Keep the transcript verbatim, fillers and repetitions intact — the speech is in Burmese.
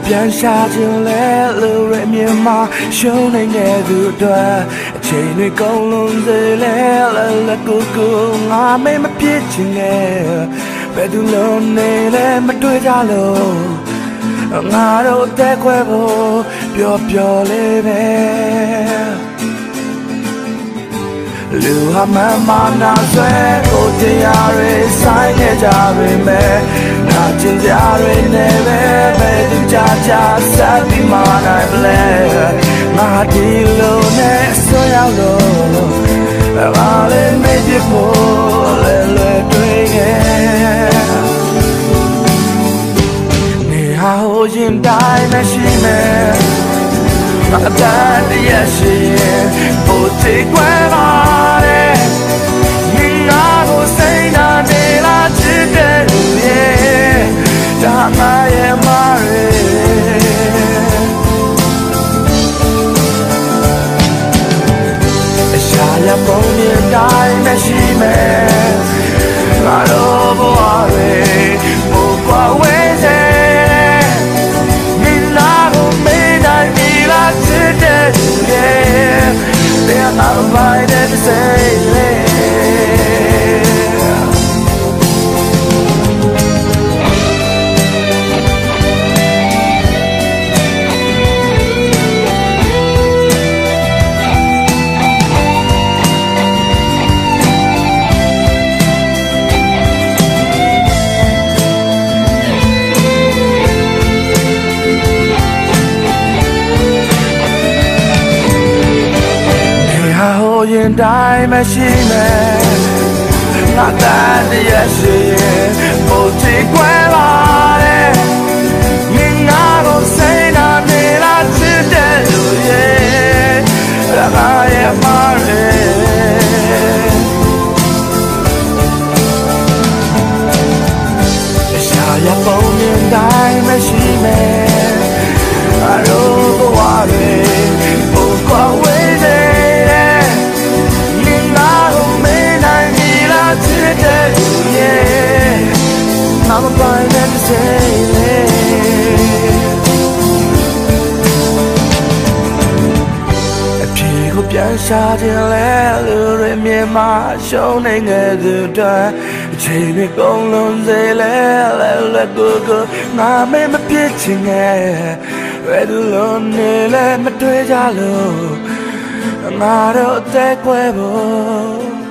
ပြန်ရှာခြင်းလဲလူရဲ့မြင်မှာရှုံးနေတဲ့သူတွေအချိန်တွေကုန်လုံးစေလဲလဲလဲကိုကိုငါမေးမပြစ်ချင်နဲ့ဘယ်သူလုံးနေလဲမတွေ့ကြလို့ငါတို့အသက်ခွဲဖို့ပျော်ပျော်လေးပဲလူဟာမမနာဆွဲကိုတရားတွေဆိုင်နေကြပေမဲ့နာကျင်ကြတွေနဲ့ပဲဘယ်သူကြကြဆက်ပြီးမနိုင်လဲငါဒီလိုနဲ့ဆွရောက်လို့ငါလည်းမေ့ပြဖို့လဲလဲတွေ့ခဲ့နေဟာဟိုရင်တိုင်းမရှိမဲ့ငါတည်းတည်းရှိရင်ဘို့တိတ်ကွယ်ပါရပုံမြင်တိုင်းမရှိမဲ့ငါတို့ဘဝတွေပိုကွာဝေးစေမိလာကိုမေးနိုင်ပြီလားချစ်တဲ့သူရဲ့ They are not invited to sayရင်တိုင်းမရှိမဲ့ငါတည်းတည်းရှိရင်ဘို့တိတ်ကွယ်ပါတဲ့မင်းငါကိုစိတ်နာနေလားချစ်တဲ့လူရဲ့ရငါရဲ့မရဲရှာရပုံမြင်တိုင်းမရှိမဲ့ငါတို့ဘဝတွေပိုကွာဝေးစေI'm a blind and the same A peopleပြန်ရှာခြင်းလဲလူတွေမြင်မှာရှုံးနေတဲ့သူတွေအချိန်တွေကုန်လုံးစေလဲလဲလဲကိုကိုငါမေးမပြစ်ချင်နဲ့ဘယ်သူလုံးနေလဲမတွေ့ကြလို့ငါတို့အသက်ကွဲဖို့